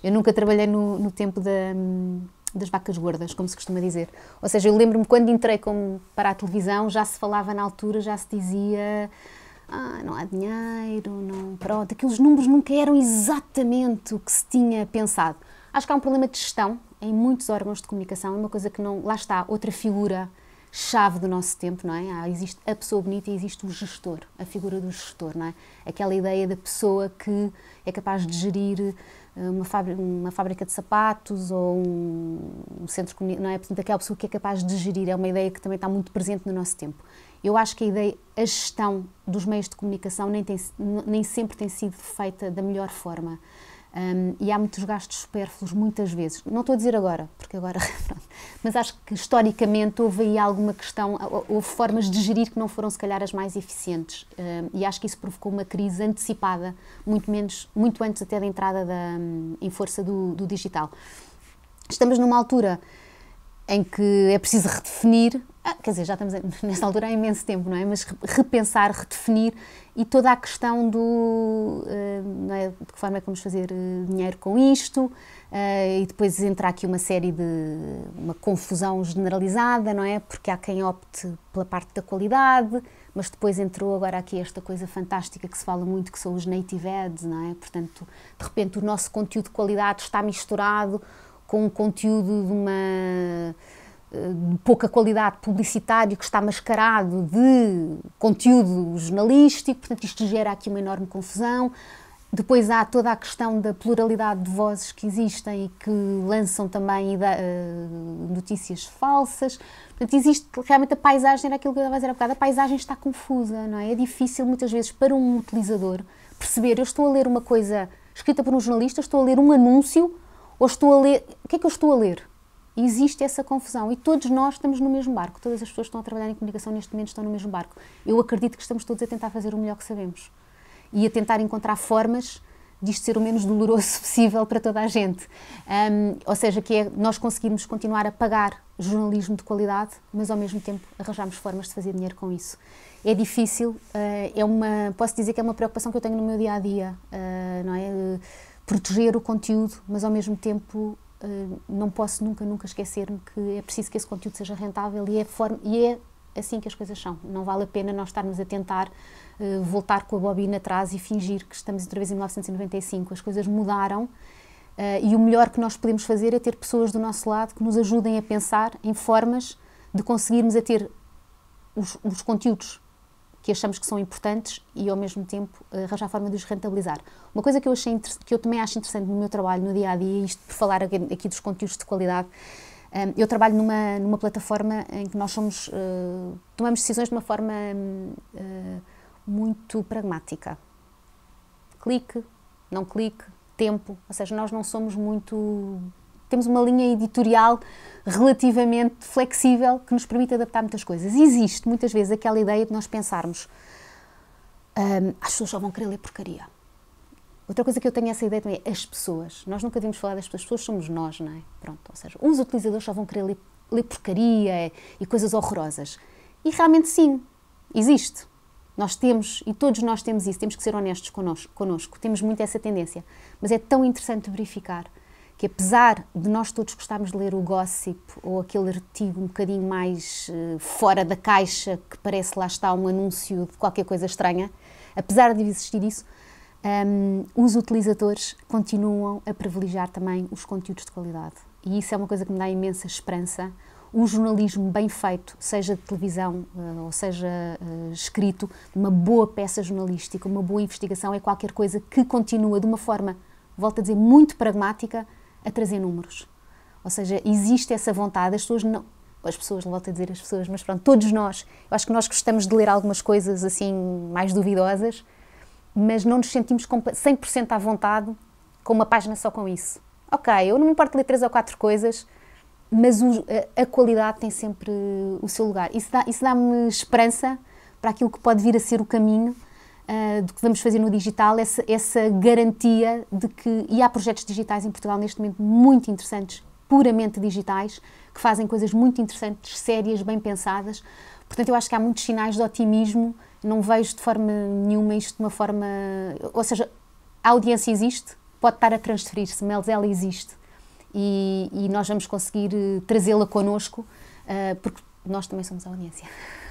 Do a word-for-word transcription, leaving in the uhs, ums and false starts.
Eu nunca trabalhei no, no tempo da, das vacas gordas, como se costuma dizer. Ou seja, eu lembro-me quando entrei como para a televisão, já se falava na altura, já se dizia ah, não há dinheiro, não, pronto, aqueles números nunca eram exatamente o que se tinha pensado. Acho que há um problema de gestão em muitos órgãos de comunicação, é uma coisa que não, lá está, outra figura chave do nosso tempo, não é? Ah, existe a pessoa bonita e existe o gestor, a figura do gestor, não é? Aquela ideia da pessoa que é capaz de gerir uma fábrica, uma fábrica de sapatos ou um, um centro comunitário, não é? Portanto, aquela pessoa que é capaz de gerir, é uma ideia que também está muito presente no nosso tempo. Eu acho que a ideia, a gestão dos meios de comunicação nem, tem, nem sempre tem sido feita da melhor forma. Um, e há muitos gastos supérfluos, muitas vezes. Não estou a dizer agora, porque agora, pronto, mas acho que historicamente houve aí alguma questão, houve formas de gerir que não foram se calhar as mais eficientes. Um, e acho que isso provocou uma crise antecipada, muito, menos, muito antes até da entrada da, em força do, do digital. Estamos numa altura em que é preciso redefinir, ah, quer dizer, já estamos nesta altura há imenso tempo, não é? Mas repensar, redefinir e toda a questão do, uh, não é? De que forma é que vamos fazer dinheiro com isto, uh, e depois entra aqui uma série de, uma confusão generalizada, não é? Porque há quem opte pela parte da qualidade, mas depois entrou agora aqui esta coisa fantástica que se fala muito, que são os native ads, não é? Portanto, de repente o nosso conteúdo de qualidade está misturado com um conteúdo de uma de pouca qualidade publicitário que está mascarado de conteúdo jornalístico, portanto isto gera aqui uma enorme confusão. Depois há toda a questão da pluralidade de vozes que existem e que lançam também uh, notícias falsas. Portanto, existe realmente a paisagem, era aquilo que eu estava a dizer há bocado, a paisagem está confusa, não é? É difícil muitas vezes para um utilizador perceber, eu estou a ler uma coisa escrita por um jornalista, estou a ler um anúncio, ou estou a ler, o que é que eu estou a ler? E existe essa confusão e todos nós estamos no mesmo barco, todas as pessoas que estão a trabalhar em comunicação neste momento estão no mesmo barco. Eu acredito que estamos todos a tentar fazer o melhor que sabemos e a tentar encontrar formas disto ser o menos doloroso possível para toda a gente. Um, ou seja, que é nós conseguirmos continuar a pagar jornalismo de qualidade, mas ao mesmo tempo arranjarmos formas de fazer dinheiro com isso. É difícil, uh, é uma, posso dizer que é uma preocupação que eu tenho no meu dia-a-dia, uh, não é? Uh, proteger o conteúdo, mas ao mesmo tempo uh, não posso nunca, nunca esquecer-me que é preciso que esse conteúdo seja rentável e é, forma, e é assim que as coisas são. Não vale a pena nós estarmos a tentar uh, voltar com a bobina atrás e fingir que estamos outra vez em mil novecentos e noventa e cinco. As coisas mudaram uh, e o melhor que nós podemos fazer é ter pessoas do nosso lado que nos ajudem a pensar em formas de conseguirmos a ter os, os conteúdos que achamos que são importantes e ao mesmo tempo arranjar a forma de os rentabilizar. Uma coisa que eu, achei, que eu também acho interessante no meu trabalho, no dia-a-dia, isto por falar aqui dos conteúdos de qualidade, eu trabalho numa, numa plataforma em que nós somos, uh, tomamos decisões de uma forma uh, muito pragmática. Clique, não clique, tempo, ou seja, nós não somos muito... Temos uma linha editorial relativamente flexível que nos permite adaptar muitas coisas. Existe muitas vezes aquela ideia de nós pensarmos um, as pessoas só vão querer ler porcaria. Outra coisa que eu tenho essa ideia também é as pessoas. Nós nunca devíamos falar das pessoas, as pessoas somos nós, não é? Pronto, ou seja, os utilizadores só vão querer ler, ler porcaria e coisas horrorosas. E realmente sim, existe. Nós temos, e todos nós temos isso, temos que ser honestos connosco, connosco. Temos muito essa tendência. Mas é tão interessante verificar que apesar de nós todos gostarmos de ler o gossip ou aquele artigo um bocadinho mais uh, fora da caixa, que parece lá está um anúncio de qualquer coisa estranha, apesar de existir isso, um, os utilizadores continuam a privilegiar também os conteúdos de qualidade. E isso é uma coisa que me dá imensa esperança. O jornalismo bem feito, seja de televisão uh, ou seja uh, escrito, uma boa peça jornalística, uma boa investigação, é qualquer coisa que continua de uma forma, volto a dizer, muito pragmática, a trazer números. Ou seja, existe essa vontade, as pessoas não... As pessoas, não volto a dizer as pessoas, mas pronto, todos nós, eu acho que nós gostamos de ler algumas coisas assim mais duvidosas, mas não nos sentimos cem por cento à vontade com uma página só com isso. Ok, eu não me importo de ler três ou quatro coisas, mas o, a, a qualidade tem sempre o seu lugar. Isso dá, isso dá-me esperança para aquilo que pode vir a ser o caminho Uh, do que vamos fazer no digital, essa, essa garantia de que... E há projetos digitais em Portugal neste momento muito interessantes, puramente digitais, que fazem coisas muito interessantes, sérias, bem pensadas. Portanto, eu acho que há muitos sinais de otimismo, não vejo de forma nenhuma isto de uma forma... Ou seja, a audiência existe, pode estar a transferir-se, Meles, ela existe. E, e nós vamos conseguir trazê-la connosco, uh, porque nós também somos a audiência.